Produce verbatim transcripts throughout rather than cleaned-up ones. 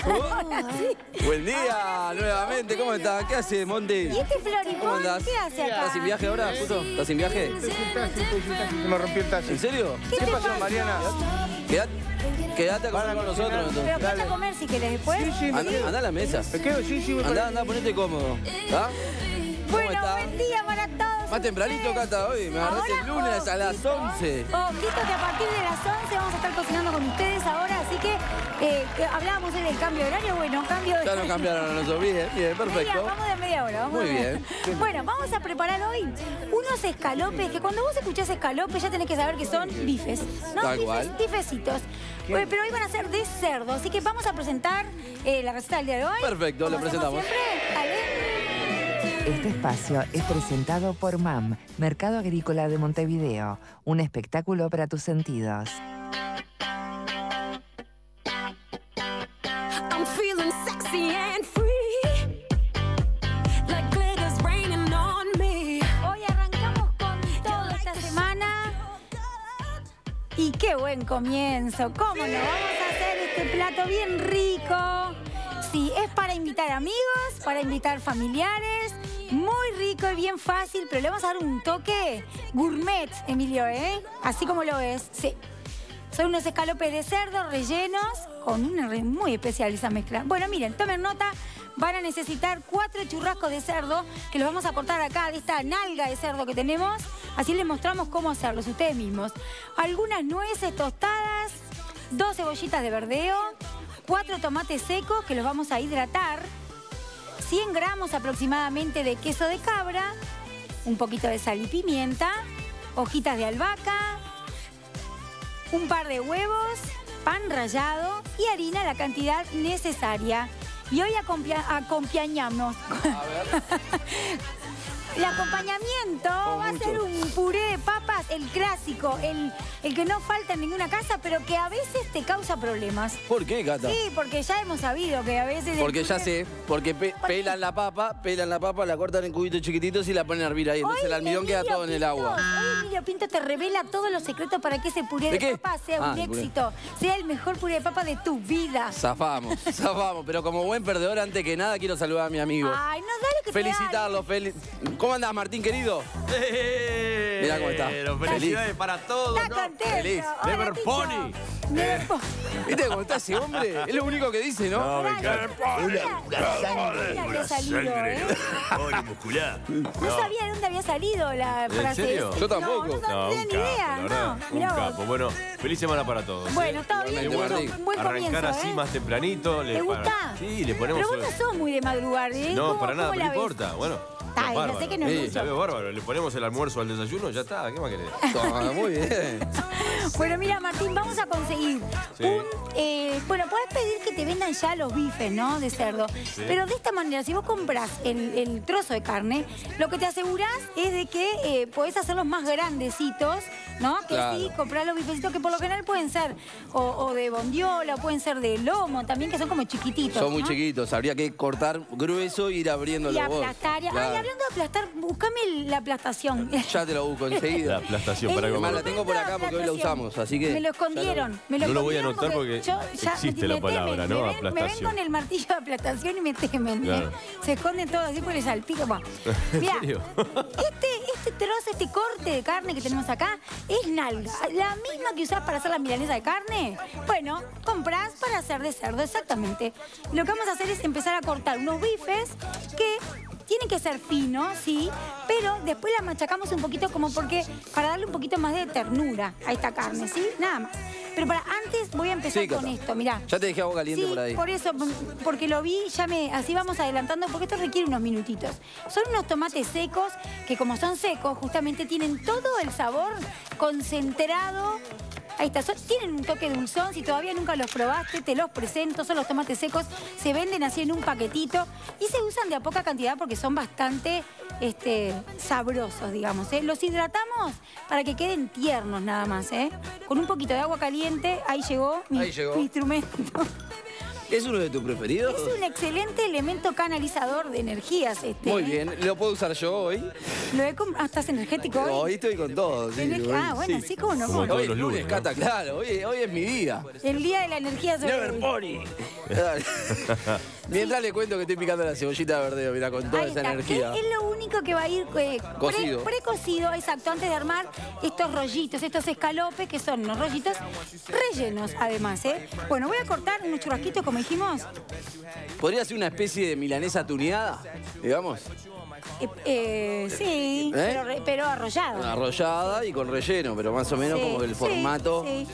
Sí. Buen día, nuevamente, ¿cómo estás? ¿Qué hace, Monty? ¿Y este Floripón? ¿Cómo andás? ¿Qué hace acá? ¿Estás sin viaje ahora, justo? ¿Estás sin viaje? Se me rompió el taxi. ¿En serio? ¿Qué pasó, Mariana? Quedate, quedate a comer con nosotros, Pero entonces. quédate a comer si querés después. Sí, sí, me Andá, quedo. andá a la mesa. Me quedo, sí, sí, voy Andá, para- andá, ponete cómodo. ¿Está? ¿Cómo Bueno, está? buen día para todos. Más tempranito, ustedes. Cata, hoy. Me agarraste el Ahora, lunes a las ojito, once. Ojito que a partir de las once vamos a estar cocinando con ustedes ahora, así que eh, que hablábamos hoy del cambio de horario. Bueno, cambio de... Ya nos cambiaron a nosotros. Bien, bien, Media, perfecto. vamos de media hora. Vamos Muy de- bien. Bueno, vamos a preparar hoy unos escalopes, que cuando vos escuchás escalopes ya tenés que saber que son bifes, ¿no? Tal Bifes, cual. bifecitos. Bueno, pero hoy van a ser de cerdo, así que vamos a presentar eh, la receta del día de hoy. Perfecto, Como lo presentamos. hacemos siempre. Dale. Este espacio es presentado por M A M, Mercado Agrícola de Montevideo, un espectáculo para tus sentidos. I'm feeling sexy and free, like glitter's raining on me. Hoy arrancamos con todo esta semana. Y qué buen comienzo. ¿Cómo no? Vamos a hacer este plato bien rico. Sí, es para invitar amigos, para invitar familiares. Muy rico y bien fácil, pero le vamos a dar un toque gourmet, Emilio, ¿eh? Así como lo ves. Sí. Son unos escalopes de cerdo rellenos con una re muy especial esa mezcla. Bueno, miren, tomen nota. Van a necesitar cuatro churrascos de cerdo que los vamos a cortar acá de esta nalga de cerdo que tenemos. Así les mostramos cómo hacerlos ustedes mismos. Algunas nueces tostadas, dos cebollitas de verdeo, cuatro tomates secos que los vamos a hidratar, cien gramos aproximadamente de queso de cabra, un poquito de sal y pimienta, hojitas de albahaca, un par de huevos, pan rallado y harina la cantidad necesaria. Y hoy acompia- acompañamos. El acompañamiento Como va a mucho. ser un puré de papas, el clásico, el, el que no falta en ninguna casa, pero que a veces te causa problemas. ¿Por qué, Cata? Sí, porque ya hemos sabido que a veces... el Porque ya puré- sé, porque pe- pelan la papa, pelan la papa, la cortan en cubitos chiquititos y la ponen a hervir ahí. Entonces Hoy el almidón queda Emilio todo en el Pinto, agua. Hoy Emilio Pinto te revela todos los secretos para que ese puré ¿De de, qué? papa sea Ah, un el puré. éxito. Sea el mejor puré de papa de tu vida. Zafamos, zafamos. Pero como buen perdedor, antes que nada, quiero saludar a mi amigo. Ay, no, dale que te Felicitarlo, feliz. ¿Cómo andás, Martín, querido? ¡Eh! Mirá cómo está. Pero felicidades para todos, Está ¿no? contento. Feliz. Hola, Never Ticho. Pony. Never Pony. ¿Viste cómo está ese hombre? Es lo único que dice, ¿no? No, me Dale, encanta. mira, mira que ha salido, ¿eh? Pony muscular. No sabía de dónde había salido la frase. serio? esa. Yo tampoco. No, no, No, tenía un ni capo, idea. la verdad. No, Un mirá vos. capo. Bueno, feliz semana para todos. Bueno, ¿eh? está bien, Igualmente, Ticho, Martín. un buen Arrancar comienzo, así ¿eh? más tempranito. ¿Te le gusta? para- Sí, le ponemos... Pero vos no sos muy de madrugar, ¿eh? No, ¿Cómo- para nada, cómo pero la no ves? importa. Bueno, Ay, ya bárbaro. sé que no es Sí, mucho. La veo bárbaro. Le ponemos el almuerzo al desayuno, ya está. ¿Qué más querés? Toma, muy bien. Bueno, mira, Martín, vamos a conseguir Sí. un... eh, bueno, podés pedir que te vendan ya los bifes, ¿no? De cerdo. Pero de esta manera, si vos compras el, el trozo de carne, lo que te asegurás es de que eh, podés hacerlos más grandecitos, ¿no? Que Claro. sí, comprar los bifecitos que por lo general pueden ser o, o de bondiola, o pueden ser de lomo también, que son como chiquititos. Son muy ¿no? chiquitos. Habría que cortar grueso e ir abriéndolo Y vos. aplastar. y- Claro. Ay, hablando de aplastar, buscame el- la aplastación. Ya te lo busco enseguida. La aplastación para El comer. Además, la tengo por acá porque hoy la usamos, así que... Me lo escondieron. Me lo No lo voy a escondieron anotar porque yo- ya existe me- la me palabra, temen, ¿no? Me ven, me ven Aplastación. con el martillo de aplastación y me temen. ¿eh? Claro. Se esconden todos así por el salpico. Bueno, ¿En mirá, serio? este, este trozo, este corte de carne que tenemos acá es nalga. La misma que usás para hacer la milanesa de carne. Bueno, comprás para hacer de cerdo, exactamente. Lo que vamos a hacer es empezar a cortar unos bifes que... Tienen que ser finos, sí, pero después la machacamos un poquito como porque para darle un poquito más de ternura a esta carne, ¿sí? Nada más. Pero para antes voy a empezar Sí, con Cata. esto, mirá. Ya te dejé agua caliente Sí, por ahí. por eso, porque lo vi, ya me, así vamos adelantando, porque esto requiere unos minutitos. Son unos tomates secos que como son secos, justamente tienen todo el sabor concentrado. Ahí está, son- tienen un toque dulzón, si todavía nunca los probaste, te los presento, son los tomates secos, se venden así en un paquetito y se usan de a poca cantidad porque son bastante este, sabrosos, digamos, ¿eh? Los hidratamos para que queden tiernos nada más, ¿eh? Con un poquito de agua caliente, ahí llegó mi, Ahí llegó. mi instrumento. ¿Es uno de tus preferidos? Es un excelente elemento canalizador de energías este. Muy ¿eh? bien. ¿Lo puedo usar yo hoy? Lo he comp- ah, ¿estás energético hoy? Hoy estoy con todo. Sí, Tenés- hoy, ah, bueno, sí, cómo no. Como cómo no. todos Hoy los es lunes, lunes, ¿no? Cata, claro. Hoy, hoy es mi día. El día de la energía sobre Never Body. Dale. Mientras le cuento que estoy picando la cebollita de verdeo, mira, con toda Ahí esa está. energía. Es, es lo único que va a ir eh, pre- Cocido. precocido, exacto, antes de armar estos rollitos, estos escalopes, que son unos rollitos rellenos, además, ¿eh? Bueno, voy a cortar unos churrasquitos, como dijimos. ¿Podría ser una especie de milanesa tuneada, digamos? Eh, eh, sí, ¿Eh? pero, re- pero arrollado. Arrollada y con relleno, pero más o menos Sí, como el sí, formato. sí.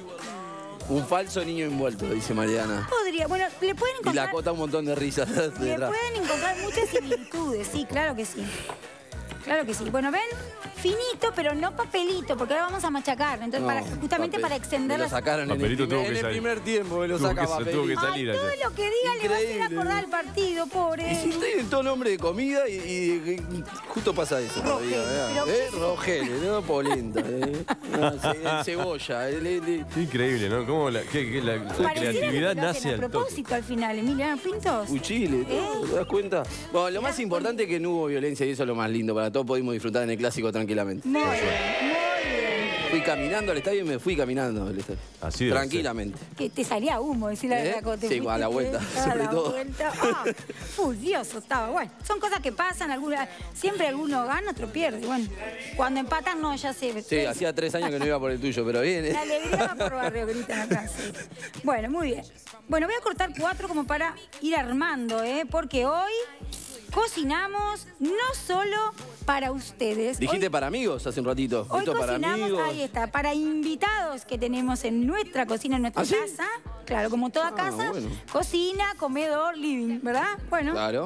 Un falso niño envuelto, dice Mariana. Podría, bueno, le pueden Y la encontrar, cota un montón de risas le detrás. pueden encontrar muchas similitudes, sí, claro que sí. Claro que sí. Bueno, ven, finito, pero no papelito, porque ahora vamos a machacar. Entonces, No, para, justamente papel. para extender Me lo las... sacaron en el, Papelito primer, tuvo que en el salir. primer tiempo, me lo Tuvo saca que sa- tuvo papelito. que Ay, salir todo ayer. lo que diga le va a hacer Increíble. acordar al partido, pobre. Y si estoy en todo nombre de comida y, y- y justo pasa eso todavía, Rogelio, ¿verdad? pero- ¿Eh? Rogelio, no polenta, ¿eh? No, ce- el cebolla, el, el- el- Qué increíble, ¿no? Cómo la, qué- qué- la- la Pareciera creatividad que lo hacen nace a al toque. propósito al final, Emiliano Pintos. Chile, todo, ¿te das cuenta? Bueno, lo más das importante es que no hubo violencia y eso es lo más lindo. Para todos pudimos disfrutar en el clásico tranquilamente. Muy bien, muy bien. Fui caminando al estadio y me fui caminando al estadio. Así debe Tranquilamente. Que te salía humo, decir la ¿Eh? verdad. cuando te Sí, fuiste, a la vuelta, a sobre la todo. vuelta. Ah, furioso estaba. Bueno, son cosas que pasan. Alguna, siempre alguno gana, otro pierde. Bueno, cuando empatan, no, ya se... Sí, hacía tres años que no iba por el tuyo, pero bien, ¿eh? La alegría va por barrio, gritan acá. Sí. Bueno, muy bien. Bueno, voy a cortar cuatro como para ir armando, ¿eh? Porque hoy cocinamos no solo para ustedes. Dijiste Hoy- para amigos hace un ratito. Hoy Esto para cocinamos, amigos. ahí está, para invitados que tenemos en nuestra cocina, en nuestra ¿Ah, sí? casa. Claro, como toda Ah, casa, bueno. cocina, comedor, living, ¿verdad? Bueno, Claro.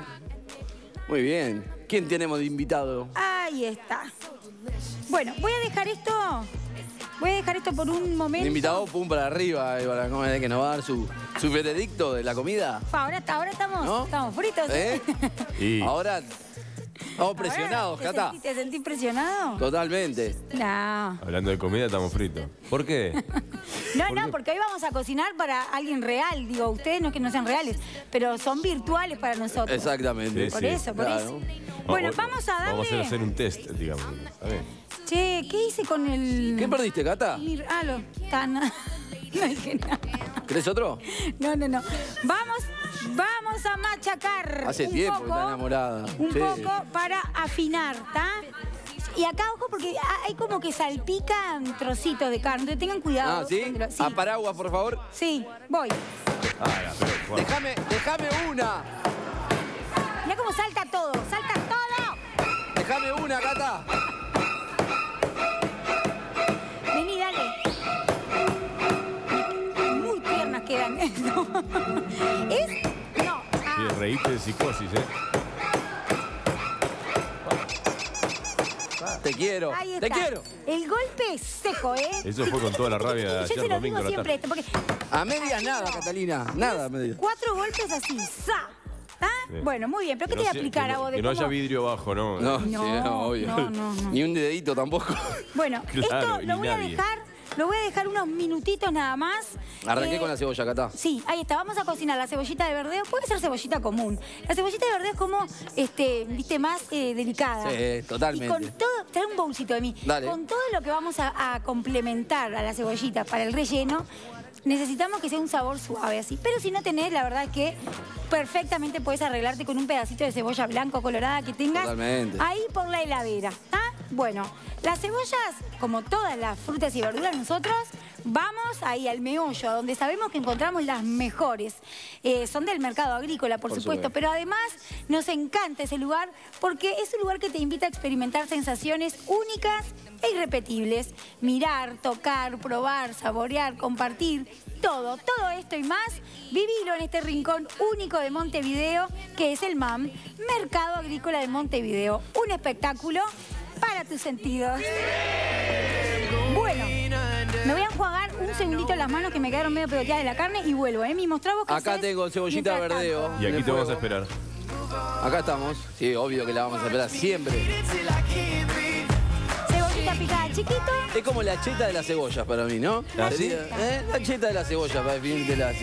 Muy bien. ¿Quién tenemos de invitado? ahí está. Bueno, voy a dejar esto, voy a dejar esto por un momento. Un invitado, pum, para arriba, eh, para comer, que nos va a dar su, su veredicto de la comida. Fa, Ahora, ahora estamos, ¿No? estamos fritos. ¿Eh? Y Ahora estamos presionados, Ahora, ¿te Cata. sentí- ¿Te sentís presionado? Totalmente. No. hablando de comida, estamos fritos. ¿Por qué? No, no, porque hoy vamos a cocinar para alguien real. Digo, ustedes no es que no sean reales, pero son virtuales para nosotros. Exactamente. Sí, Por sí. eso, por Claro. eso. Bueno, Vamos- vamos a darle... Vamos a hacer, hacer un test, digamos. A ver. Che, ¿qué hice con el...? ¿Qué perdiste, Cata? Mir- Ah, lo... Tan... No dije nada. ¿Querés otro? No, no, no. Vamos, vamos a machacar Hace un tiempo que poco, está enamorada. un Sí. poco para afinar, ¿está? Y acá, ojo, porque hay como que salpican trocitos de carne. Entonces tengan cuidado. Ah, ¿sí? cuando lo- A paraguas, por favor. Sí, voy. Ah, ya, pero, bueno. Déjame, déjame una. Mirá cómo salta todo, salta todo. Déjame una, Cata. Vení, dale. Muy tiernas quedan. ¿Es? No. Ah. Sí, reíste de psicosis, ¿eh? Te quiero. Ahí Te está. quiero. El golpe es seco, ¿eh? Eso fue con toda la rabia de Yo ayer se lo domingo digo a la siempre tarde. esto, porque A medias nada, Catalina. Nada, a medias. cuatro golpes así, ¡za! ¿Ah? Sí. Bueno, muy bien, pero ¿qué Que te voy a no sea- explicar que a no- vos de Que no cómo- haya vidrio abajo, ¿no? No, No, sí, no, obvio. no, no, no. Ni un dedito tampoco. Bueno, Claro, esto y lo voy a nadie. dejar, lo voy a dejar unos minutitos nada más. Arranqué Eh, con la cebolla, Cata. Sí, ahí está. Vamos a cocinar la cebollita de verdeo. Puede ser cebollita común. La cebollita de verdeo es como, este, viste, más eh, delicada. Sí, totalmente. Y con todo, trae un bolsito de mí. Dale. Con todo lo que vamos a, a complementar a la cebollita para el relleno, necesitamos que sea un sabor suave así. Pero si no tenés, la verdad que perfectamente puedes arreglarte con un pedacito de cebolla blanca o colorada que tengas Totalmente. ahí por la heladera. ¿Está? Bueno, las cebollas, como todas las frutas y verduras, nosotros vamos ahí al meollo, donde sabemos que encontramos las mejores. Eh, son del mercado agrícola, por, Por supuesto, supuesto. pero además nos encanta ese lugar porque es un lugar que te invita a experimentar sensaciones únicas e irrepetibles. Mirar, tocar, probar, saborear, compartir, todo, todo esto y más, vivirlo en este rincón único de Montevideo, que es el M A M, Mercado Agrícola de Montevideo. Un espectáculo para tus sentidos. Bueno, me voy a enjuagar un segundito las manos que me quedaron medio pegoteadas de la carne y vuelvo, ¿eh? Mi mostrá vos qué Acá hacés tengo cebollita mientras tanto. verdeo. Y en aquí el te vamos a fuego. esperar. Acá estamos. Sí, obvio que la vamos a esperar siempre. Cebollita picada chiquito. Es como la cheta de las cebollas para mí, ¿no? ¿Ah, sí? Sería, ¿eh? La cheta de las cebollas, para definírtela así.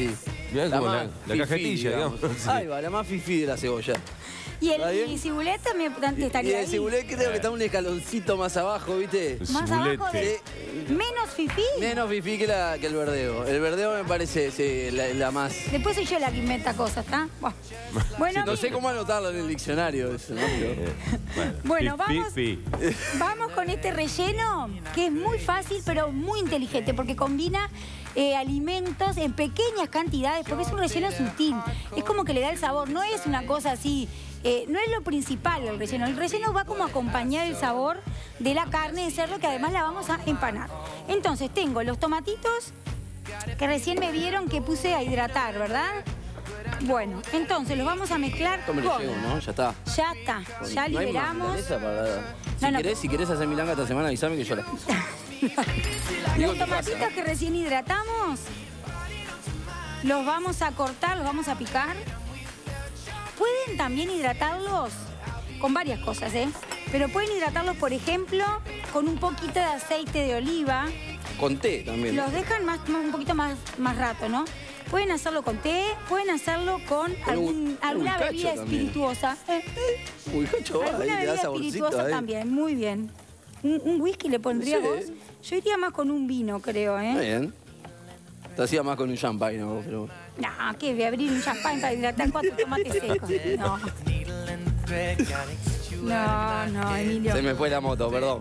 Mirá como la, la fifí, cajetilla, digamos. Sí. Ahí va, la más fifí de la cebolla. Y ¿Está el bien? y cibulet también Y estaría el ahí. cibulet creo que está un escaloncito más abajo, ¿viste? Más abajo de... Sí. Menos fifí. Menos fifí que, la, que el verdeo. El verdeo me parece sí, la, la más... Después soy yo la que inventa cosas, ¿está? Buah. Bueno, No sé mi- cómo anotarlo en el diccionario eso, ¿no? Pero- Bueno, Fi, vamos, fi, vamos con este relleno que es muy fácil pero muy inteligente porque combina eh, alimentos en pequeñas cantidades porque es un relleno sutil. Es como que le da el sabor, no es una cosa así, eh, no es lo principal el relleno. El relleno va como a acompañar el sabor de la carne de cerdo que además la vamos a empanar. Entonces tengo los tomatitos que recién me vieron que puse a hidratar, ¿verdad? Bueno, entonces los vamos a mezclar Esto me con... lo llevo, ¿no? Ya está. Ya está, ya ¿No hay más liberamos. milanesa para- Si, No, no. querés, si querés hacer milanga esta semana, avísame que yo la... Digo, Los ¿qué tomatitos pasa? que recién hidratamos, los vamos a cortar, los vamos a picar. Pueden también hidratarlos con varias cosas, ¿eh? Pero pueden hidratarlos, por ejemplo, con un poquito de aceite de oliva. Con té también. Los dejan más, más- un poquito más, más rato, ¿no? Pueden hacerlo con té, pueden hacerlo con algún- un alguna bizcacho bebida también. espirituosa. Eh, Uy, cacho, ahí alguna te da bebida saborcito espirituosa ahí. también, muy bien. ¿Un, un whisky le pondría Sí. vos? Yo iría más con un vino, creo, ¿eh? Está bien. Te hacía más con un champagne, ¿no? Pero... No, que voy a abrir un champán para hidratar cuatro tomates secos. No. No, no, Emilio. Se me fue la moto, perdón.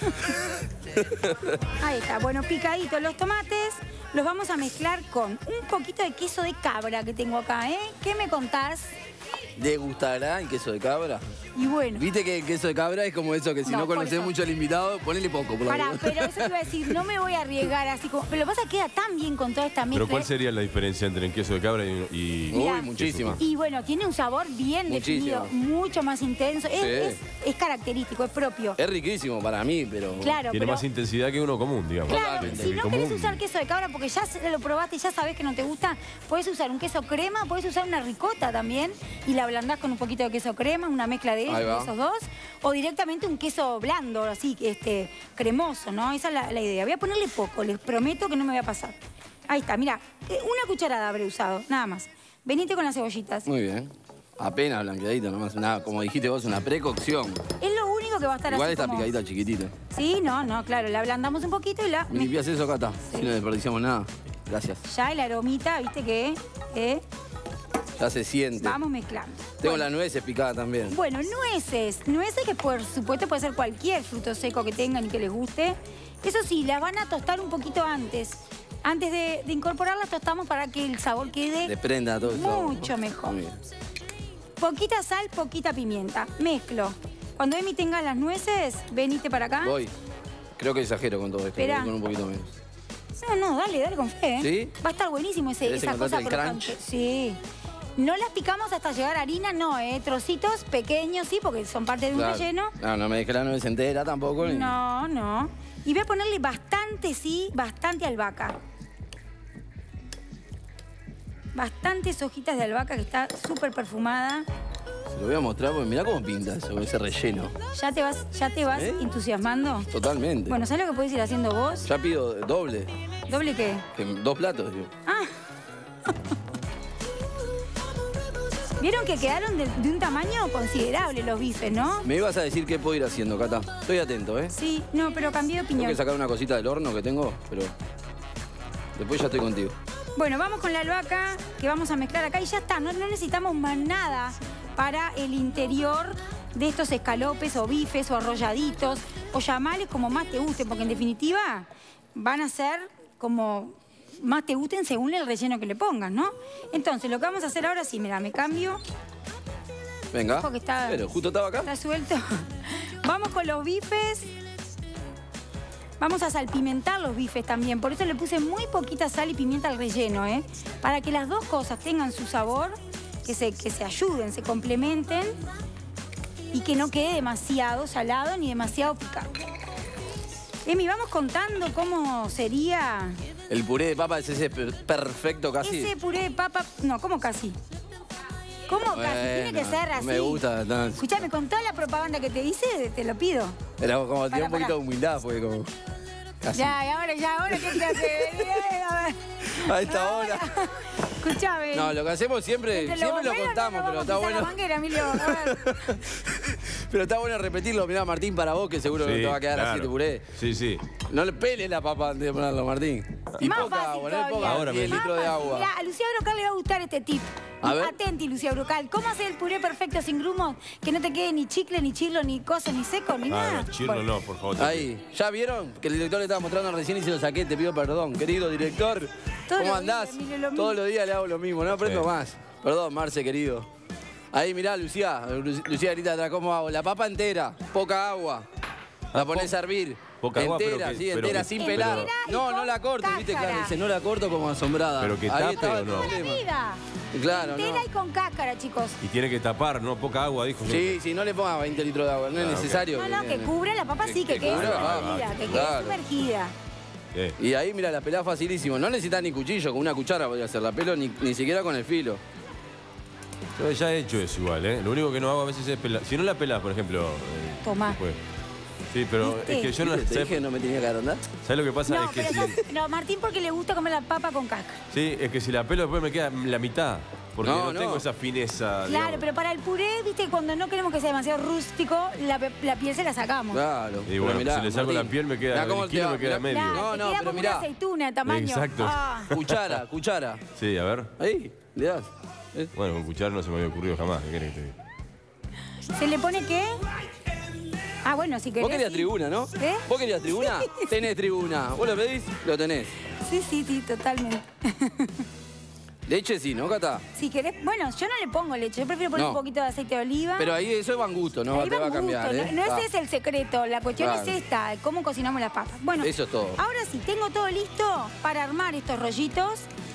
Ahí está, bueno, picaditos los tomates, los vamos a mezclar con un poquito de queso de cabra que tengo acá, ¿eh? ¿Qué me contás? ¿Le gustará el queso de cabra? Y bueno, Viste que el queso de cabra es como eso, que si No, no, por conoces eso. mucho al invitado, ponele poco, por lo pará, menos. pero eso te iba a decir, no me voy a arriesgar así como... Pero lo que pasa es que queda tan bien con toda esta mezcla. Pero ¿cuál sería la diferencia entre el queso de cabra y...? y- Uy, Mirá. muchísima. Y bueno, tiene un sabor bien Muchísimo. definido, mucho más intenso. Es, Sí. es- es característico, es propio. Es riquísimo para mí, pero... Claro, Tiene pero... más intensidad que uno común, digamos. Claro, El- si el no común. querés usar queso de cabra porque ya se- lo probaste y ya sabés que no te gusta, puedes usar un queso crema, puedes usar una ricota también y la ablandás con un poquito de queso crema, una mezcla de, ellos, Ahí va. de esos dos, o directamente un queso blando, así, este, cremoso, ¿no? Esa es la, la idea. Voy a ponerle poco, les prometo que no me voy a pasar. Ahí está, mira, una cucharada habré usado, nada más. Venite con las cebollitas. Muy bien. Apenas blanqueadito nomás. Una, como dijiste vos, una precocción. Es lo único que va a estar Igual así está como... picadita chiquitita. Sí, no, no, claro, la ablandamos un poquito y la... ¿Me limpias eso, Cata? Sí. Si no desperdiciamos nada. Gracias. Ya el aromita, ¿viste qué? ¿Eh? Ya se siente. Vamos mezclando. Tengo Bueno. las nueces picadas también. Bueno, nueces. Nueces que por supuesto puede ser cualquier fruto seco que tengan y que les guste. Eso sí, las van a tostar un poquito antes. Antes de, de incorporarlas tostamos para que el sabor quede Desprenda todo eso. mucho mejor. Muy bien. Poquita sal, poquita pimienta. Mezclo. Cuando Emi tenga las nueces, venite para acá. Voy. Creo que exagero con todo esto. Esperá. Voy con un poquito menos. No, no, dale, dale con fe. ¿eh? ¿Sí? Va a estar buenísimo ese, ¿Querés esa cosa encontrarte el crocante. crunch? Sí. No las picamos hasta llegar a harina, no, ¿eh? Trocitos pequeños, sí, porque son parte de un Claro. relleno. No, no me dejé la nuez entera tampoco. ni- No, no. Y voy a ponerle bastante, sí, bastante albahaca. Bastantes hojitas de albahaca que está súper perfumada. Se lo voy a mostrar porque mirá cómo pinta eso, ese relleno. ¿Ya te vas, ya te vas ¿Eh? entusiasmando? Totalmente. Bueno, ¿sabes lo que puedes ir haciendo vos? Ya pido doble. ¿Doble qué? Que dos platos, digo. Ah. Vieron que quedaron de, de un tamaño considerable los bifes, ¿no? Me ibas a decir qué puedo ir haciendo, Cata. Estoy atento, ¿eh? Sí, no, pero cambié de Tengo opinión. que sacar una cosita del horno que tengo, pero después ya estoy contigo. Bueno, vamos con la albahaca que vamos a mezclar acá y ya está. No, no necesitamos más nada para el interior de estos escalopes o bifes o arrolladitos o llamales como más te gusten, porque en definitiva van a ser como más te gusten según el relleno que le pongas, ¿no? Entonces, lo que vamos a hacer ahora sí, mira, me cambio. Venga. Ojo que está- Pero justo estaba acá. Está suelto. Vamos con los bifes. Vamos a salpimentar los bifes también. Por eso le puse muy poquita sal y pimienta al relleno, ¿eh? Para que las dos cosas tengan su sabor, que se, que se ayuden, se complementen y que no quede demasiado salado ni demasiado picante. Emi, vamos contando cómo sería El puré de papa es ese per- perfecto casi. ese puré de papa. No, ¿cómo casi? ¿Cómo casi? Tiene que Bueno, ser así. Me gusta. No, Escuchame, con toda la propaganda que te hice, te lo pido. Pero como Pará, tiene un poquito pará. de humildad, porque como. Casi. Ya, y ahora, ya, ahora, ¿qué te hace? A esta hora. Escuchame. No, lo que hacemos siempre, Entre los siempre lo bomberos contamos, no pero nos está vamos a pisar bueno. la manguera, Emilio. A ver. Pero está bueno repetirlo. Mirá, Martín, para vos, que seguro que Sí, te va a quedar claro. así de puré. Sí, sí. No le peles la papa antes de ponerlo, Martín. Y Más poca fácil agua, no le todavía. pongas Ahora me- diez Más litros de fácil. agua. Mirá, a Lucía Brocal le va a gustar este tip. A ver. Atenti, Lucía Brocal. ¿Cómo hacer el puré perfecto sin grumos? Que no te quede ni chicle, ni chilo, ni cosa, ni seco, ni Ah, nada. no, chirlo Bueno, no, por favor. Ahí, ¿ya vieron? Que el director le estaba mostrando recién y se lo saqué, te pido perdón. Querido director, Todos ¿cómo los días, andás? Emilio, lo mismo. Todos los días le hago lo mismo, no aprendo Sí. más. Perdón, Marce, querido. Ahí, mirá, Lucía. Lu- Lucía grita atrás, ¿cómo hago? La papa entera, poca agua. La Ah, pones po- a hervir. poca agua, pero entera, que- sí, pero entera, que- sin Entera pelar. y No, con no la corto, viste, cáscara. claro, dice, no la corto como asombrada. Pero que Ahí tape estaba o el no. toda la problema. vida. Claro, Entera no. y con cáscara, chicos. Y tiene que tapar, ¿no? Poca agua, dijo. Sí, sí, no le pongas veinte litros de agua, no es Ah, ok. necesario. No, no, que cubra la papa, sí, que, que quede cubra la papa, sumergida, que quede claro. sumergida. Eh, Y ahí, mira, la pelás facilísimo. No necesitas ni cuchillo, con una cuchara podía hacer la pelo, ni, ni siquiera con el filo. yo ya he hecho eso igual, ¿eh? Lo único que no hago a veces es pelar. Si no la pelás, por ejemplo. eh, Tomá. después. Sí, pero ¿Viste? es que yo no. ¿Viste? Te ¿Sabes dije que no me tenía que agrandar? ¿sabes lo que pasa? No, es que pero si, ya- no, Martín porque le gusta comer la papa con cáscara. sí, es que si la pelo después me queda la mitad. Porque No, no, no. tengo esa fineza. Claro, digamos. pero para el puré, viste, cuando no queremos que sea demasiado rústico, la, pe- la piel se la sacamos. Claro. Y bueno, Pero si le saco Martín, la piel, me queda- mirá cómo el te kilo va, me queda mirá- medio. Claro, No, te no, queda pero como mirá. una aceituna de tamaño. Exacto. Ah. Cuchara, cuchara. Sí, a ver. Ahí, le das. Eh, Bueno, con cuchara no se me había ocurrido jamás. ¿Qué querés que te diga? ¿Se le pone qué? Ah, bueno, si querés. Vos querías sí. tribuna, ¿no? ¿Eh? ¿Vos querías tribuna? Tenés tribuna. ¿Vos lo pedís? Lo tenés. Sí, sí, sí, totalmente. Leche sí, ¿no, Cata? Si querés, bueno, yo no le pongo leche, yo prefiero poner No. un poquito de aceite de oliva. Pero ahí eso es van gusto, no Ahí te va a va cambiar, gusto, ¿eh? no, no Ah. ese es el secreto, la cuestión Claro. es esta, cómo cocinamos las papas. Bueno, Eso es todo. ahora sí, tengo todo listo para armar estos rollitos.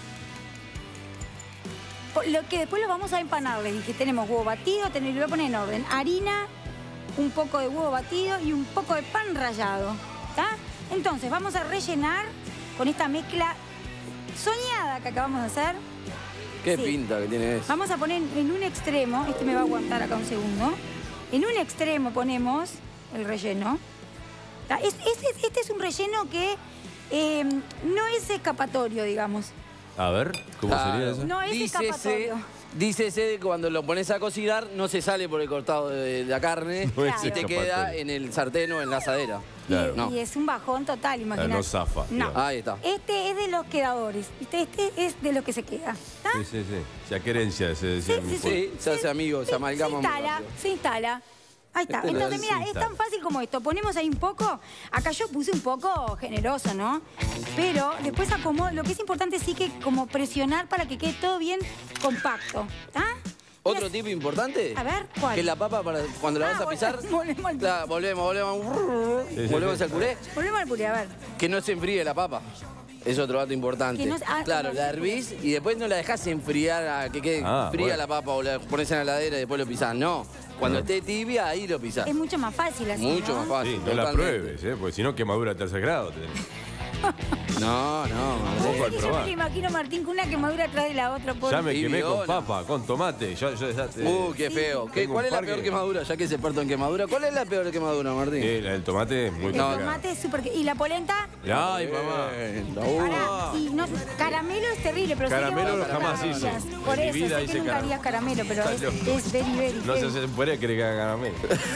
Por Lo que después lo vamos a empanar, les dije, tenemos huevo batido, tenemos, lo voy a poner en orden, harina, un poco de huevo batido y un poco de pan rallado, ¿está? Entonces, vamos a rellenar con esta mezcla soñada que acabamos de hacer. Qué Sí. pinta que tiene eso. Vamos a poner en un extremo, este me va a aguantar acá un segundo. En un extremo ponemos el relleno. Ta, es- es- Este es un relleno que eh, no es escapatorio, digamos. A ver, ¿cómo Claro. sería eso? No es Dícese, escapatorio. dícese de que cuando lo pones a cocinar no se sale por el cortado de la carne No es y te escapatorio. queda en el sartén o en la asadera. Y- Claro. Y, No. es un bajón total, imagínate. no zafa, No. digamos. Ahí está. Este es de los quedadores. ¿Viste? Este es de los que se queda. ¿Está? Sí, sí, sí. O sea, qué herencia se decía Sí, en mi sí, pueblo. Sí, se hace amigo, se Se amalgama muy instala, rápido. se instala. Ahí está. Este Entonces, lo- mira, se es instala. tan fácil como esto. Ponemos ahí un poco. Acá yo puse un poco generoso, ¿no? Pero después acomodo. Lo que es importante sí que como presionar para que quede todo bien compacto. ¿Está? Otro tip importante. A ver, ¿cuál? Que la papa, para, cuando la Ah, vas a vol- pisar. volvemos al- Claro, volvemos, volvemos. sí, volvemos sí. al puré. Volvemos al puré, a ver. Que no se enfríe la papa. Es otro dato importante. Que no se- ah, claro, no, la sí. hervís y después no la dejás enfriar a que quede Ah, fría bueno. la papa o la pones en la heladera y después lo pisás. No. Cuando esté tibia, ahí lo pisás. Es mucho más fácil así, Mucho ¿no? más fácil. Sí, no la totalmente. pruebes, ¿eh? Porque si no, quemadura de tercer grado. tenés. No, no, Ojo Martín. al Es que yo me probar. lo imagino, Martín, con una quemadura atrás de la otra. Por... Ya me quemé con Tibiona. papa, con tomate. Yo, yo, ya, eh, Uh, qué feo. ¿Qué- tengo ¿Cuál un es la par peor que- quemadura? Ya que es experto en quemadura. ¿Cuál es la peor quemadura, Martín? eh, la del tomate es muy El complicada. tomate es súper... ¿Y la polenta? Ay, mamá. Bien, la Pará, uva. y no, caramelo es terrible, pero sé que Caramelo vos jamás nunca hice. harías. En Por mi eso, vida sé hice que nunca caramelo. harías caramelo, pero Estás es, loco. es very, very No heavy. se se puede creer que haga caramelo.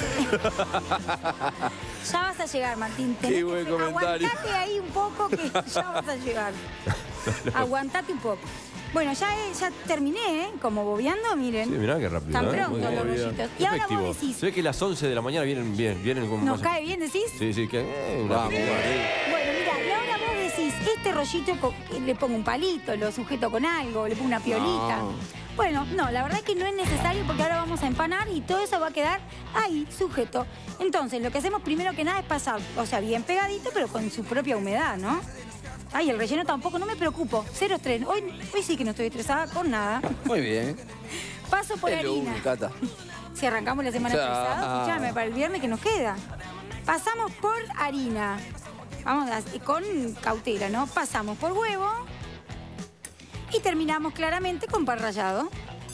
Ya vas a llegar, Martín. Tenés Qué que buen fe- comentario. Aguantate ahí un poco que ya vas a llegar. Aguantate un poco. Bueno, ya, he- ya terminé, ¿eh? Como bobeando, miren. Sí, mirá qué rápido. Tan ¿eh? pronto Muy los bien. rollitos. Y ahora Efectivo. vos decís, Se ve que las once de la mañana vienen bien, vienen con ¿nos más- cae bien, decís? Sí, sí, que eh, una Vamos, picada. Martín. Bueno, mira, y ahora vos decís, este rollito co- le pongo un palito, lo sujeto con algo, le pongo una piolita. No. Bueno, no, la verdad es que no es necesario porque ahora vamos a empanar y todo eso va a quedar ahí, sujeto. Entonces, lo que hacemos primero que nada es pasar, o sea, bien pegadito, pero con su propia humedad, ¿no? Ay, el relleno tampoco, no me preocupo, cero estrés. Hoy, hoy sí que no estoy estresada con nada. Muy bien. Paso por Es lo harina. único, Cata. Si arrancamos la semana O sea, estresada, ah. escúchame, para el viernes que nos queda. Pasamos por harina. Vamos a- con cautela, ¿no? Pasamos por huevo y terminamos claramente con pan rallado.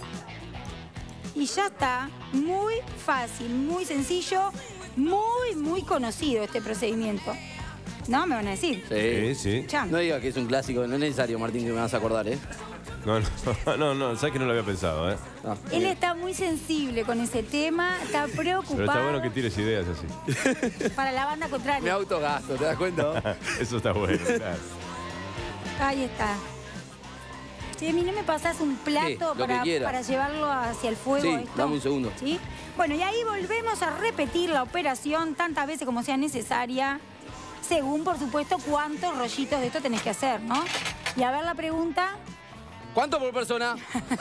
Y ya está, muy fácil, muy sencillo, muy, muy conocido este procedimiento. ¿No? Me van a decir. Sí. Sí, sí. Ya. No digas que es un clásico, no es necesario, Martín, que me vas a acordar, ¿eh? No, no, no, no, sabes que no lo había pensado, ¿eh? Ah. Él está muy sensible con ese tema, está preocupado. Pero está bueno que tires ideas así. Para la banda Me contraria. autogasto, ¿te das cuenta? Eso está bueno, claro. Ahí está. Che, ¿no me pasás un plato Sí, lo que para, quieras. para llevarlo hacia el fuego? Sí, esto? dame un segundo. ¿Sí? Bueno, y ahí volvemos a repetir la operación tantas veces como sea necesaria, según, por supuesto, cuántos rollitos de esto tenés que hacer, ¿no? Y a ver la pregunta. ¿Cuánto por persona?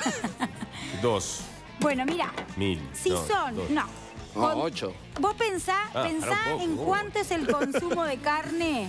Dos. Bueno, mira, Mil. si no, son... dos. No. No, Con- ocho. Vos pensá, Ah, pensá pará un poco, en vos. cuánto es el consumo de carne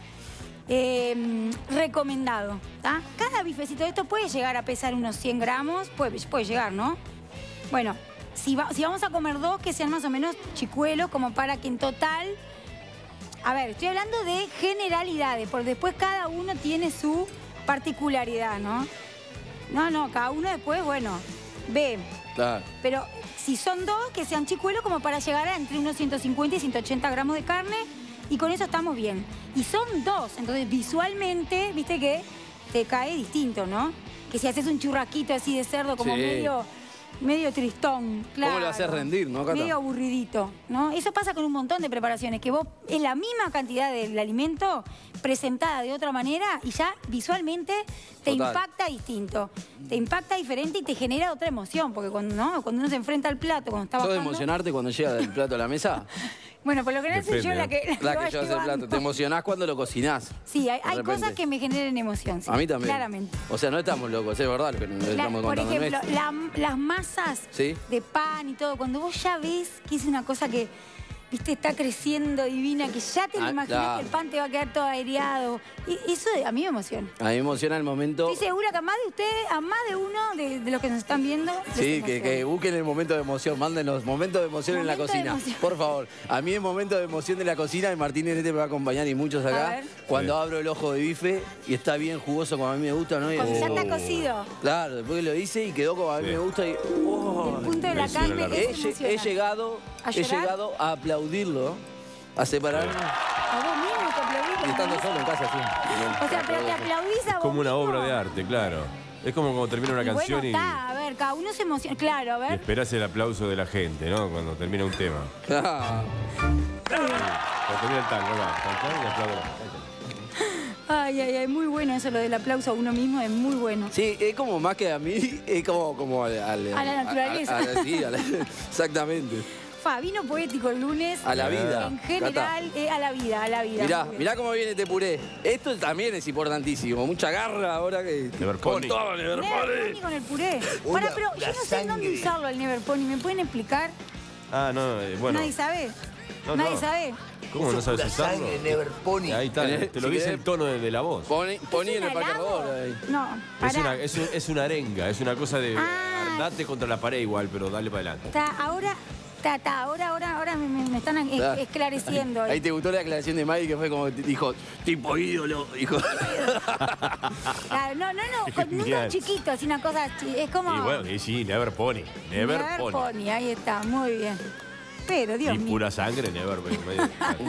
eh, recomendado. ¿Tá? Cada bifecito de esto puede llegar a pesar unos cien gramos, puede, puede llegar, ¿no? Bueno, si, va- si vamos a comer dos, que sean más o menos chicuelos, como para que en total... A ver, estoy hablando de generalidades, porque después cada uno tiene su particularidad, ¿no? No, no, cada uno después, bueno, ve. Claro. Pero si son dos, que sean chicuelos como para llegar a entre unos ciento cincuenta y ciento ochenta gramos de carne y con eso estamos bien. Y son dos, entonces visualmente, viste que te cae distinto, ¿no? Que si haces un churraquito así de cerdo como Sí. medio, medio tristón, claro. lo haces rendir, no, Cata? Medio aburridito, ¿no? Eso pasa con un montón de preparaciones, que vos es la misma cantidad del alimento presentada de otra manera y ya visualmente te Total. impacta distinto. Te impacta diferente y te genera otra emoción, porque cuando, ¿no? cuando uno se enfrenta al plato, cuando está ¿Sos de bajando... emocionarte cuando llega el plato a la mesa? Bueno, por lo general soy yo Depende, la que, la que La va que llevas el plato. llevando. Te emocionás cuando lo cocinás. Sí, hay, de hay repente. cosas que me generen emoción, sí, A mí también. claramente. O sea, no estamos locos, es verdad lo que nos La- estamos por contando. ¿no es? ejemplo, la- las masas Sí. de pan y todo, cuando vos ya ves que es una cosa que, viste, está creciendo divina, que ya te lo Ah, imaginas claro. que el pan te va a quedar todo aireado. Y eso a mí me emociona. A mí me emociona el momento. Estoy segura que a más de ustedes, a más de uno de, de los que nos están viendo, les Sí, que, emociona. que busquen el momento de emoción, mándenos momentos de emoción en la Momento de cocina. emoción. Por favor. A mí es momento de emoción de la cocina y Martínez este me va a acompañar y muchos A acá. ver. Cuando Sí. abro el ojo de bife y está bien jugoso como a mí me gusta, ¿no? Y- Cuando ya Oh. está cocido. Claro, después que lo hice y quedó como a mí Sí. me gusta y. oh. El punto de la Sí, sí, carne la He, es lle- emocionante. he llegado, ¿A he llorar? llegado a aplaudirlo, a separarme. A vos mismo te aplaudís. Y estando solo en casa, sí. O sea, pero te aplaudís a vos Como una mismo. obra de arte, claro. Es como cuando termina una Y canción bueno, y, está, a ver, cada uno se emociona. Claro, a y ver. esperás el aplauso de la gente, ¿no? Cuando termina un tema. Ah, Cuando termina el tango, va, cantá y aplaude. Ay, ay, ay, muy bueno eso, lo del aplauso a uno mismo, es muy bueno. Sí, es como más que a mí, es como, como al- al- A la naturaleza. a- a- sí, a la- exactamente. Fa, vino poético el lunes. A la vida. En general, eh, a la vida, a la vida. Mirá, Muy bien. mirá cómo viene este puré. Esto también es importantísimo. Mucha garra ahora que. Never Con Pony. todo, Never Never Pony. Pony con el puré. Una- Pará, pero yo una no sé en dónde sangre. usarlo el Never Pony. ¿Me pueden explicar? Ah, no, eh, bueno. ¿Nadie sabe? No, ¿Nadie no. sabe? ¿Cómo no sabes Pura usarlo? sangre, Never Pony. Ahí está, Eh, te lo si dice querés- el tono de, de la voz. Poní, poní ¿Es en un el parque halago? Rodor ahí. No, Es pará. una, es, un- es una arenga, es una cosa de Ah. date contra la pared igual, pero dale para adelante. Está, ahora, está, está, ahora, ahora, ahora me, me- me están es- Ah. esclareciendo. Ahí te gustó la aclaración de Mike que fue como dijo, tipo ídolo, dijo. Claro, no, no, no, con números Genial. chiquitos, así una cosa, chi- es como... Y bueno, y sí, Never Pony. Never, Never Pony. Pony, ahí está, muy bien. Pero, Dios Y mío. pura sangre, Never Pony. medio-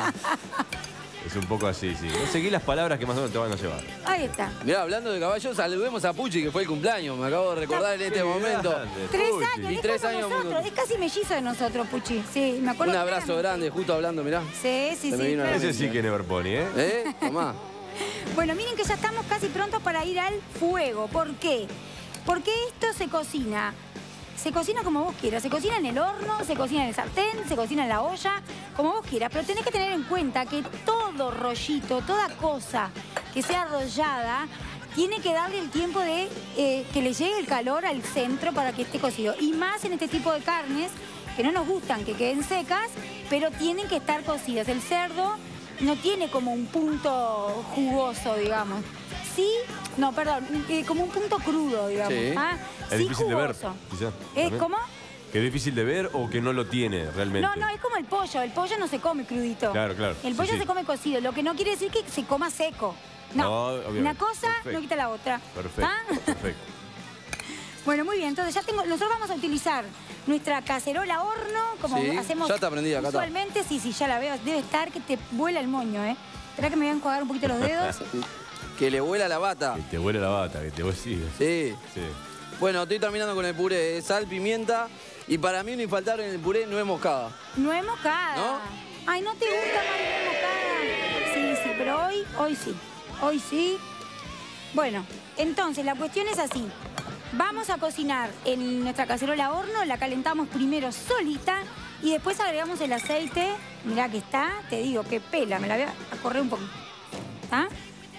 Es un poco así, sí. No seguí las palabras que más o menos te van a llevar. Ahí está. Mirá, hablando de caballos, saludemos a Puchi, que fue el cumpleaños. Me acabo de recordar en este momento. grande. Tres Puchi. años, Y es tres como años, nosotros, muy- es casi mellizo de nosotros, Puchi. Sí, me acuerdo. Un abrazo claramente. grande, justo hablando, mirá. Sí, sí, Se me sí. vino a la claro. Ese sí que Never Pony, ¿eh? ¿Eh? Tomá. Bueno, miren que ya estamos casi prontos para ir al fuego. ¿Por qué? Porque esto se cocina. Se cocina como vos quieras. Se cocina en el horno, se cocina en el sartén, se cocina en la olla, como vos quieras. Pero tenés que tener en cuenta que todo rollito, toda cosa que sea arrollada, tiene que darle el tiempo de eh, que le llegue el calor al centro para que esté cocido. Y más en este tipo de carnes que no nos gustan que queden secas, pero tienen que estar cocidas. El cerdo no tiene como un punto jugoso, digamos. Sí, no, perdón, eh, como un punto crudo, digamos. Sí. ¿ah? Es Sí, difícil de ver, jugoso. quizás. ¿Es también. cómo? Que es difícil de ver o que no lo tiene realmente. No, no, es como el pollo. El pollo no se come crudito. Claro, claro. El Sí, pollo sí. se come cocido, lo que no quiere decir que se coma seco. No, No, obviamente. una cosa Perfecto. no quita la otra. Perfecto, ¿Ah? perfecto. Bueno, muy bien, entonces ya tengo, nosotros vamos a utilizar nuestra cacerola horno, como Sí, hacemos ya está prendida, Cata. usualmente. Sí, sí, ya la veo, debe estar que te vuela el moño, ¿eh? Espera que me voy a enjuagar un poquito los dedos. Que le vuela la bata. Que te huele la bata, que te vos sí. Sí. Sí. Bueno, estoy terminando con el puré. Sal, pimienta. Y para mí no infaltable en el puré nuez moscada. Nuez moscada. ¿No? Ay, ¿no te gusta más la nuez moscada? Sí, sí, pero hoy, hoy sí. Hoy sí. Bueno, entonces la cuestión es así. Vamos a cocinar en nuestra cacerola a horno, la calentamos primero solita y después agregamos el aceite. Mirá que está, te digo, que pela, me la voy a correr un poquito. ¿Está?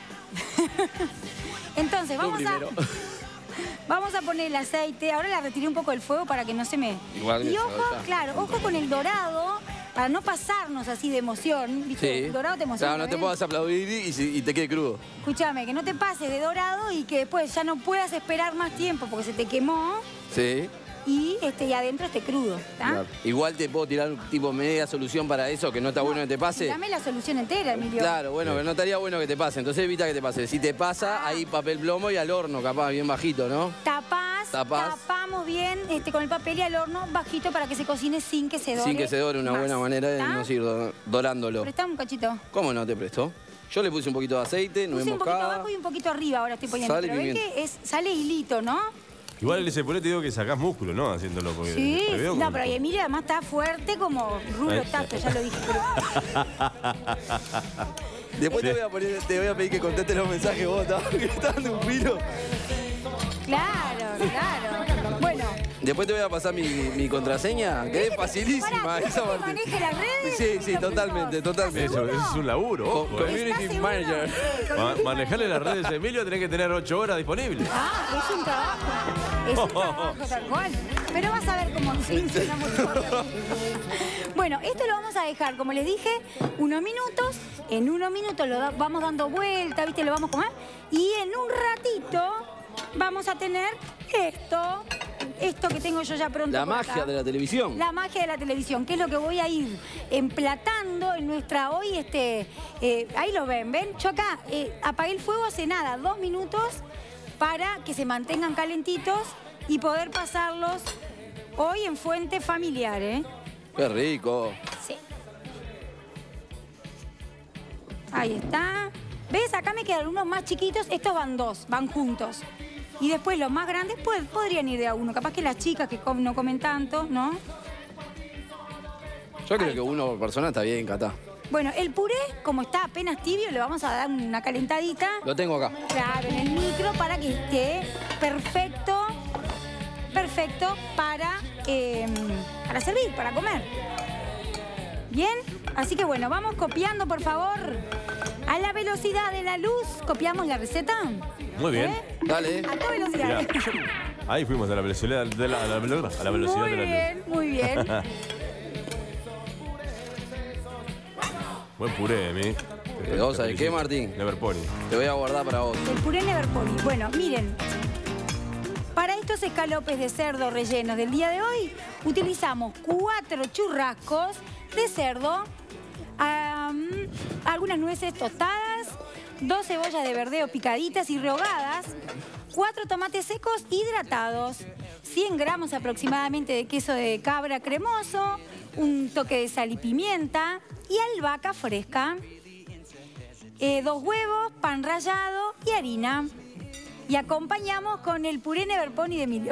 Entonces, vamos a, vamos a poner el aceite. Ahora la retiré un poco del fuego para que no se me... Igual que y eso, ojo, ya. claro, ojo con el dorado, para no pasarnos así de emoción. ¿Viste? Sí. El dorado te emociona. Claro, no te ¿ves? puedas aplaudir y, y te quede crudo. Escúchame, que no te pases de dorado y que después ya no puedas esperar más tiempo porque se te quemó Sí. y, este, y adentro esté crudo. ¿tá? Claro. Igual te puedo tirar un tipo media solución para eso, que no está bueno que te pase. Dame la solución entera, Emilio. Claro, bueno, pero no estaría bueno que te pase. Entonces evita que te pase. Si te pasa, ahí papel plomo y al horno, capaz, bien bajito, ¿no? Tapás, Tapás. tapamos bien este, con el papel y al horno bajito para que se cocine sin que se dore. Sin que se dore, una más, buena manera de ¿tá? no seguir do- dorándolo. Prestame un cachito. ¿Cómo no te prestó? Yo le puse un poquito de aceite, nuez Puse un poquito moscada. abajo y un poquito arriba ahora estoy poniendo. Sal y Pero ven pimienta. que es, sale hilito, ¿no? Igual ese puré te digo que sacás músculo, ¿no? Haciéndolo. Porque Sí, te veo no, como- pero Emilio además está fuerte como Rulo Ay. Tato, ya lo dije. Pero... Después te, voy a poner, te voy a pedir que contestes los mensajes vos, ¿tá? que estás dando un filo. Claro, claro. Bueno. Después te voy a pasar mi, mi contraseña, que es facilísima Pará, ¿querés esa que parte. maneje las redes? Sí, sí, Lo totalmente, primero. totalmente. Eso, eso es un laburo, Co- ojo, eh. community ¿Estás seguro? manager. Sí, Ma- community manejarle las redes de Emilio tenés que tener ocho horas disponibles. Ah, es un trabajo. Es un trabajo tal cual. Pero vas a ver cómo funcionamos todos. Bueno, esto lo vamos a dejar, como les dije, unos minutos. En unos minutos lo da- vamos dando vuelta, ¿viste? Lo vamos a comer. Y en un ratito vamos a tener esto. Esto que tengo yo ya pronto. La por magia acá. de la televisión. La magia de la televisión, que es lo que voy a ir emplatando en nuestra hoy, este, eh, ahí lo ven, ¿ven? Yo acá eh, apagué el fuego hace nada, dos minutos, para que se mantengan calentitos y poder pasarlos hoy en fuente familiar, ¿eh? Qué rico. Sí. Ahí está. ¿Ves? Acá me quedan unos más chiquitos, estos van dos, van juntos. Y después los más grandes pues, podrían ir de a uno. Capaz que las chicas que com- no comen tanto, ¿no? Yo creo que uno por persona está bien, Catá. Bueno, el puré, como está apenas tibio, le vamos a dar una calentadita. Lo tengo acá. Claro, en el micro para que esté perfecto, perfecto para, eh, para servir, para comer. ¿Bien? Así que bueno, vamos copiando, por favor. A la velocidad de la luz, ¿copiamos la receta? Muy bien. ¿Eh? Dale. A toda velocidad. Mirá. Ahí fuimos a la velocidad de la, a la, velo- a la velocidad Muy de la luz. bien, muy bien. Buen puré, mi. Pero, ¿sabes qué, Martín? Neverpony. Te voy a guardar para vos. El puré Neverpony. Bueno, miren. Para estos escalopes de cerdo rellenos del día de hoy, utilizamos cuatro churrascos de cerdo, am, algunas nueces tostadas, dos cebollas de verdeo picaditas y rehogadas, cuatro tomates secos hidratados, cien gramos aproximadamente de queso de cabra cremoso, un toque de sal y pimienta y albahaca fresca. Eh, dos huevos, pan rallado y harina. Y acompañamos con el puré Neverpony de Emilio.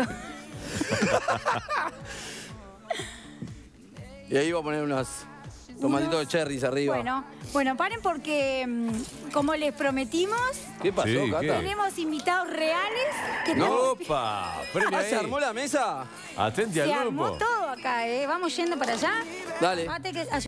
Y ahí voy a poner unos tomatitos de cherries arriba. Bueno, bueno, paren porque, mm, como les prometimos, ¿Qué pasó, Sí, Cata? ¿qué? tenemos invitados reales que No. tenemos- ¡Opa! Premio Ah, ahí. ¿se armó la mesa? Atenti se al armó grupo. todo acá, ¿eh? Vamos yendo para allá. Dale. Fíjate que